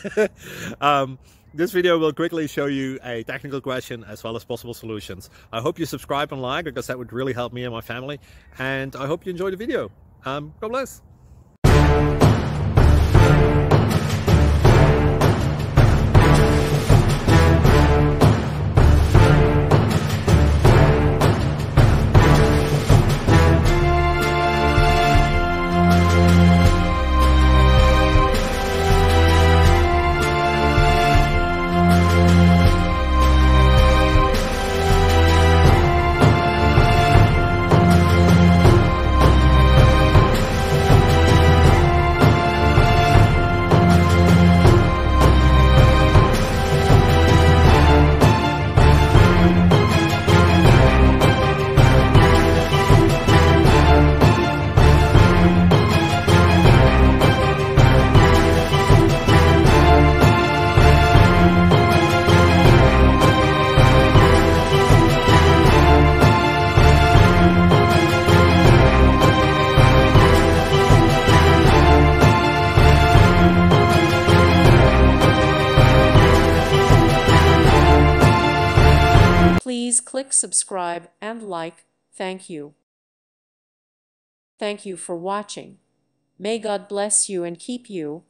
This video will quickly show you a technical question as well as possible solutions. I hope you subscribe and like, because that would really help me and my family. And I hope you enjoy the video. God bless. Please click subscribe and like. Thank you. Thank you for watching. May God bless you and keep you.